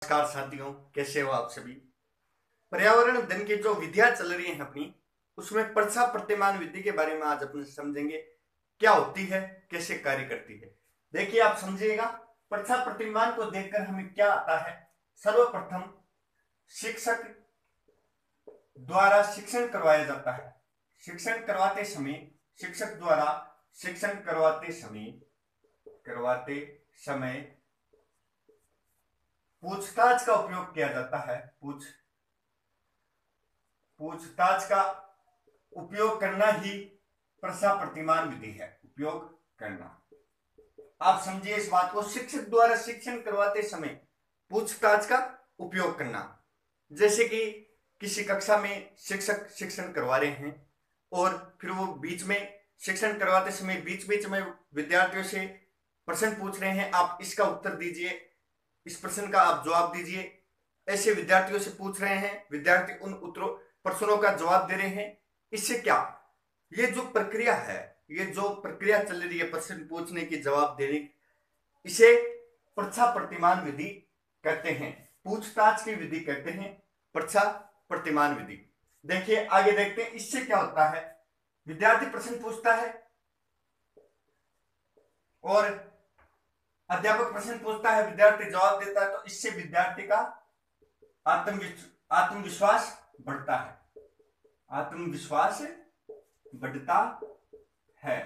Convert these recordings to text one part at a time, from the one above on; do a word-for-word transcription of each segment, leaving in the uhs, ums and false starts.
नमस्कार साथियों, कैसे हो आप सभी। पर्यावरण दिन की जो विधियां चल रही हैं अपनी, उसमें प्रच्छा प्रतिमान विधि के बारे में आज अपन समझेंगे। क्या होती है, कैसे कार्य करती है। देखिए, आप समझिएगा। प्रच्छा प्रतिमान को देखकर हमें क्या आता है। सर्वप्रथम शिक्षक द्वारा शिक्षण करवाया जाता है। शिक्षण करवाते समय शिक्षक द्वारा शिक्षण करवाते समय करवाते समय पूछताछ का उपयोग किया जाता है। पूछ पूछताछ का उपयोग करना ही प्रच्छा प्रतिमान विधि है। उपयोग करना, आप समझिए इस बात को। शिक्षक द्वारा शिक्षण करवाते समय पूछताछ का उपयोग करना, जैसे कि किसी कक्षा में शिक्षक शिक्षण करवा रहे हैं और फिर वो बीच में शिक्षण करवाते समय बीच बीच में विद्यार्थियों से प्रश्न पूछ रहे हैं, आप इसका उत्तर दीजिए, इस प्रश्न का आप जवाब दीजिए। ऐसे विद्यार्थियों से पूछ रहे हैं, विद्यार्थी उन उत्तरों प्रश्नों का जवाब दे रहे हैं। इससे क्या, ये जो प्रक्रिया है, ये जो प्रक्रिया चल रही है प्रश्न पूछने की, जवाब देने की, इसे प्रच्छा प्रतिमान विधि कहते हैं। पूछताछ की विधि कहते हैं प्रच्छा प्रतिमान विधि। देखिए आगे देखते हैं, इससे क्या होता है। विद्यार्थी प्रश्न पूछता है और अध्यापक प्रश्न पूछता है, विद्यार्थी जवाब देता है, तो इससे विद्यार्थी का आत्मविश्वास आत्मविश्वास बढ़ता है। आत्मविश्वास बढ़ता है।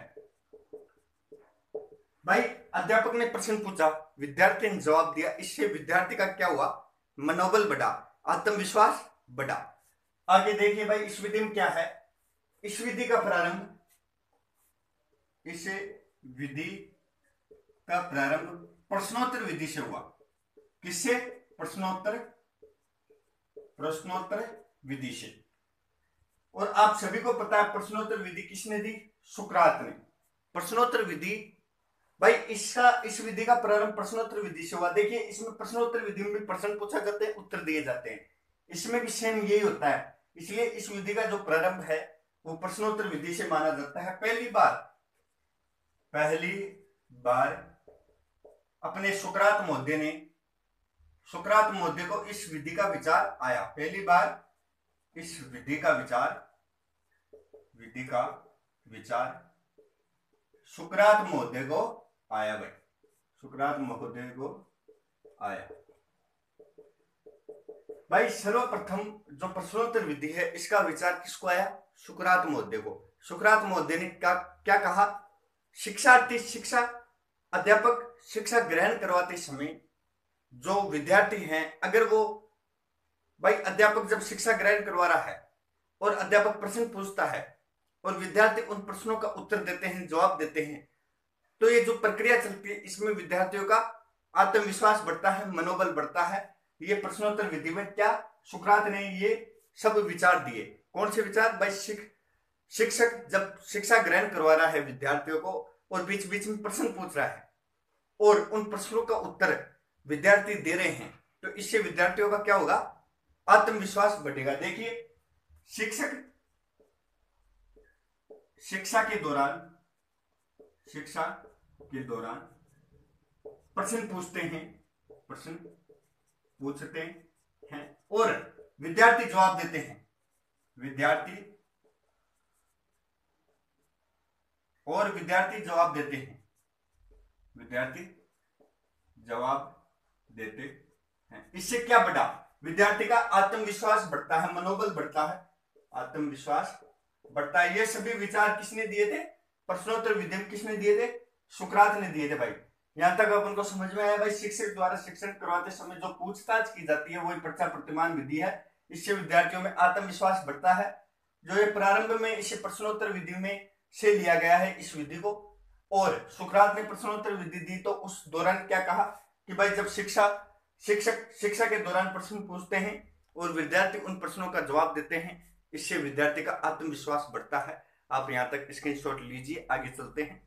भाई, अध्यापक ने प्रश्न पूछा, विद्यार्थी ने जवाब दिया, इससे विद्यार्थी का क्या हुआ, मनोबल बढ़ा, आत्मविश्वास बढ़ा। आगे देखिए भाई, इस विधि में क्या है। इस विधि का प्रारंभ इस विधि का प्रारंभ प्रश्नोत्तर विधि से हुआ। किससे? प्रश्नोत्तर प्रश्नोत्तर विधि से। और आप सभी को पता है प्रश्नोत्तर विधि किसने दी? सुकरात ने। प्रश्नोत्तर विधि, भाई इसका इस विधि का प्रारंभ प्रश्नोत्तर विधि से हुआ। देखिए, इसमें प्रश्नोत्तर विधि में भी प्रश्न पूछा जाते हैं, उत्तर दिए जाते हैं। इसमें भी सेम यही होता है, इसलिए इस विधि का जो प्रारंभ है वो प्रश्नोत्तर विधि से माना जाता है। पहली बार पहली बार अपने सुकरात महोदय ने सुकरात महोदय को इस विधि का विचार आया। पहली बार इस विधि का विचार विधि का विचार सुकरात महोदय को आया। भाई, सुकरात महोदय को आया। भाई, सर्वप्रथम जो प्रश्नोत्तर विधि है, इसका विचार किसको आया? सुकरात महोदय को। सुकरात महोदय ने क्या क्या कहा? शिक्षार्थी शिक्षा अध्यापक शिक्षा ग्रहण करवाते समय जो विद्यार्थी हैं, अगर वो, भाई अध्यापक जब शिक्षा ग्रहण करवा रहा है और अध्यापक प्रश्न पूछता है और विद्यार्थी उन प्रश्नों का उत्तर देते हैं, जवाब देते हैं, तो ये जो प्रक्रिया चलती है, इसमें विद्यार्थियों का आत्मविश्वास बढ़ता है, मनोबल बढ़ता है। ये प्रश्नोत्तर विधि में क्या सुकरात ने ये सब विचार दिए। कौन से विचार? भाई, शिक्षक जब शिक्षा ग्रहण करवा रहा है विद्यार्थियों को और बीच बीच में प्रश्न पूछ रहा है और उन प्रश्नों का उत्तर विद्यार्थी दे रहे हैं, तो इससे विद्यार्थियों का क्या होगा? आत्मविश्वास बढ़ेगा। देखिए, शिक्षक शिक्षा के दौरान शिक्षा के दौरान प्रश्न पूछते हैं प्रश्न पूछते हैं और विद्यार्थी जवाब देते हैं विद्यार्थी और विद्यार्थी जवाब देते हैं विद्यार्थी जवाब देते हैं। इससे क्या बढ़ा? विद्यार्थी का आत्मविश्वास बढ़ता है, मनोबल बढ़ता है, आत्मविश्वास बढ़ता है। ये सभी विचार किसने दिए थे? प्रश्नोत्तर विधि में किसने दिए थे? सुकरात ने दिए थे। भाई, यहां तक अपन को समझ में आया। भाई, शिक्षक द्वारा शिक्षण करवाते समय जो पूछताछ की जाती है वही प्रच्छा प्रतिमान विधि है। इससे विद्यार्थियों में आत्मविश्वास बढ़ता है। जो ये प्रारंभ में इसे प्रश्नोत्तर विधि में से लिया गया है इस विधि को, और सुकरात ने प्रश्नोत्तर विधि दी, तो उस दौरान क्या कहा कि भाई जब शिक्षा शिक्षक शिक्षा के दौरान प्रश्न पूछते हैं और विद्यार्थी उन प्रश्नों का जवाब देते हैं, इससे विद्यार्थी का आत्मविश्वास बढ़ता है। आप यहां तक स्क्रीनशॉट लीजिए, आगे चलते हैं।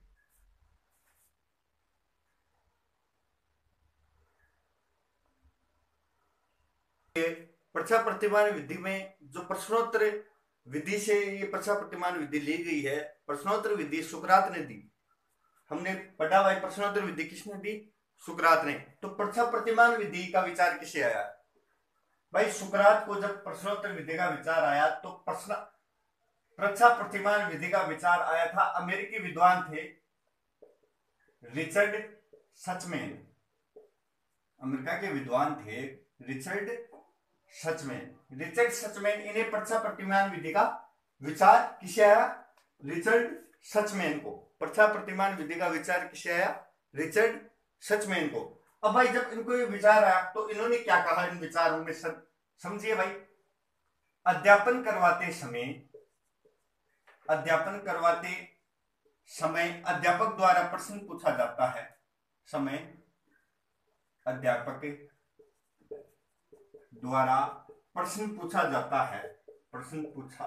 प्रच्छा प्रतिमान विधि में जो प्रश्नोत्तर विधि से ये प्रच्छा प्रतिमान विधि ली गई है, प्रश्नोत्तर विधि सुकरात ने दी। हमने पढ़ा भाई, प्रश्नोत्तर विधि किसने दी? सुकरात ने। तो प्रश्न प्रतिमान विधि का विचार किसे आया? भाई सुकरात को जब प्रश्नोत्तर विधि का विचार आया तो प्रश्न प्रश्न प्रतिमान विधि का विचार आया था। अमेरिकी विद्वान थे रिचर्ड सचमैन, अमेरिका के विद्वान थे रिचर्ड सचमैन। रिचर्ड सचमैन इन्हें प्रश्न प्रतिमान विधि का विचार किसे आया? रिचर्ड सचमैन को। प्रश्न प्रतिमान विधि का विचार किसे आया? रिचर्ड सचमैन को। अब भाई जब इनको ये विचार आया तो इन्होंने क्या कहा इन विचारों में? समझिए भाई, अध्यापन करवाते समय अध्यापन करवाते समय अध्यापक द्वारा प्रश्न पूछा जाता है। समय अध्यापक द्वारा प्रश्न पूछा जाता है प्रश्न पूछा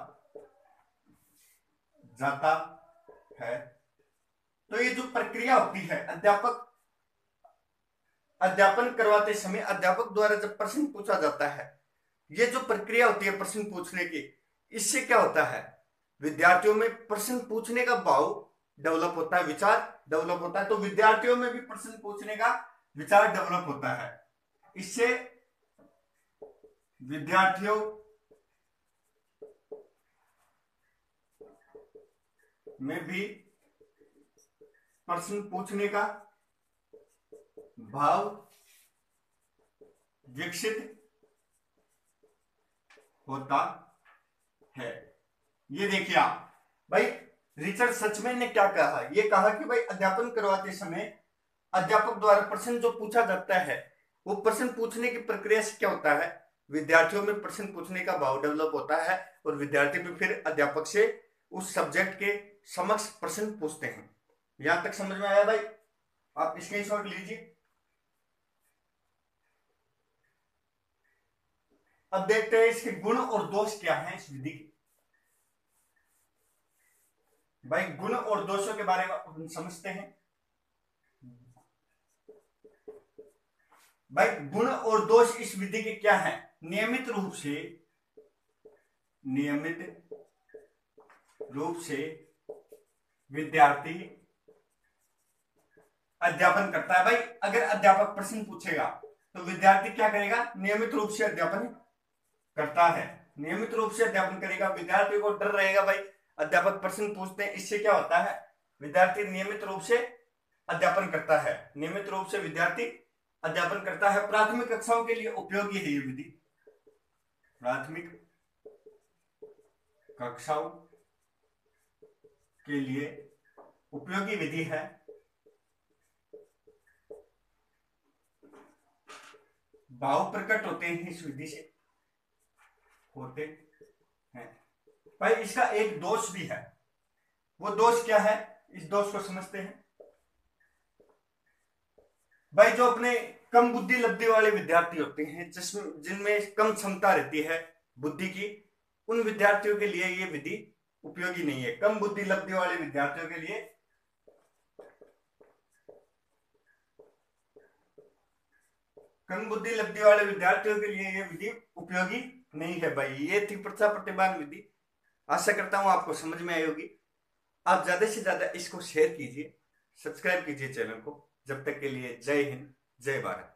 जाता है तो ये जो प्रक्रिया होती है, अध्यापक अध्यापन करवाते समय अध्यापक द्वारा जब प्रश्न पूछा जाता है, ये जो प्रक्रिया होती है प्रश्न पूछने की, इससे क्या होता है? विद्यार्थियों में प्रश्न पूछने का भाव डेवलप होता है, विचार डेवलप होता है। तो विद्यार्थियों में भी प्रश्न पूछने का विचार डेवलप होता है। इससे विद्यार्थियों में भी प्रश्न पूछने का भाव विकसित होता है। ये देखिए आप भाई, रिचर्ड सचमैन ने क्या कहा? ये कहा कि भाई अध्यापन करवाते समय अध्यापक द्वारा प्रश्न जो पूछा जाता है, वो प्रश्न पूछने की प्रक्रिया से क्या होता है? विद्यार्थियों में प्रश्न पूछने का भाव डेवलप होता है और विद्यार्थी भी फिर अध्यापक से उस सब्जेक्ट के समक्ष प्रश्न पूछते हैं। यहां तक समझ में आया भाई? आप स्क्रीनशॉट लीजिए। अब देखते हैं इसके गुण और दोष क्या हैं इस विधि के। भाई गुण और दोषों के बारे में हम समझते हैं। भाई गुण और दोष इस विधि के क्या है? नियमित रूप से नियमित रूप से विद्यार्थी अध्यापन करता है। भाई अगर अध्यापक प्रश्न पूछेगा तो विद्यार्थी क्या करेगा? नियमित रूप से अध्यापन करता है। नियमित रूप से अध्यापन करेगा। विद्यार्थी को डर रहेगा भाई अध्यापक प्रश्न पूछते हैं, इससे क्या होता है? विद्यार्थी नियमित रूप से अध्यापन करता है। नियमित रूप से विद्यार्थी अध्यापन करता है। प्राथमिक कक्षाओं के लिए उपयोगी है ये विधि। प्राथमिक कक्षाओं के लिए उपयोगी विधि है। भाव प्रकट होते हैं इस विधि से, होते हैं। भाई इसका एक दोष भी है। वो दोष क्या है? इस दोष को समझते हैं। भाई जो अपने कम बुद्धि लब्धि वाले विद्यार्थी होते हैं, जिसमें जिनमें कम क्षमता रहती है बुद्धि की, उन विद्यार्थियों के लिए ये विधि उपयोगी नहीं है। कम बुद्धि लब्धि वाले विद्यार्थियों के लिए कम बुद्धि लब्धि वाले विद्यार्थियों के लिए ये विधि उपयोगी नहीं है। भाई ये थी प्रश्न प्रतिमान विधि। आशा करता हूं आपको समझ में आई होगी। आप ज्यादा से ज्यादा इसको शेयर कीजिए, सब्सक्राइब कीजिए चैनल को। जब तक के लिए जय हिंद, जय भारत।